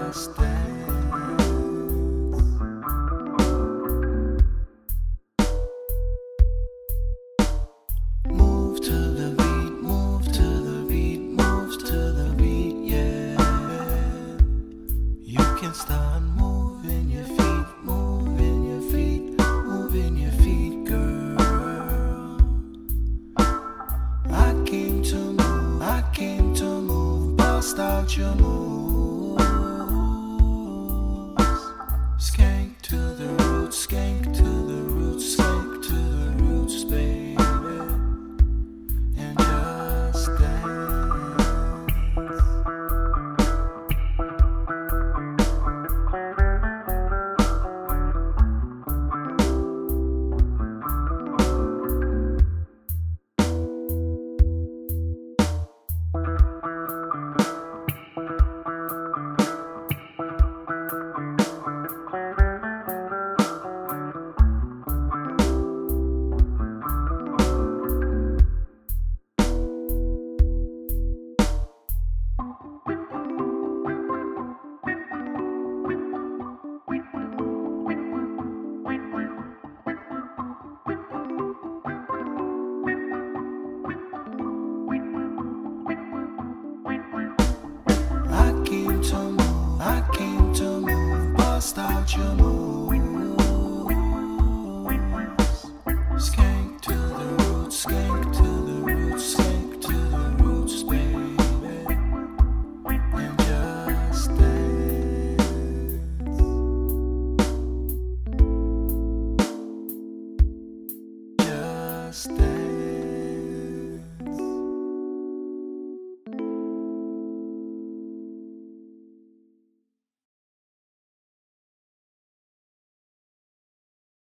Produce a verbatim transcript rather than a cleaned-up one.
just dance. Move to the beat, move to the beat, move to the beat, yeah. You can start moving your feet, moving your feet, moving your feet, girl. I came to move, I came to move, bust out your moves. Skank to the roots, skank to the roots, skank to the roots, baby. And just dance. I came to move, I came to move, bust out your move.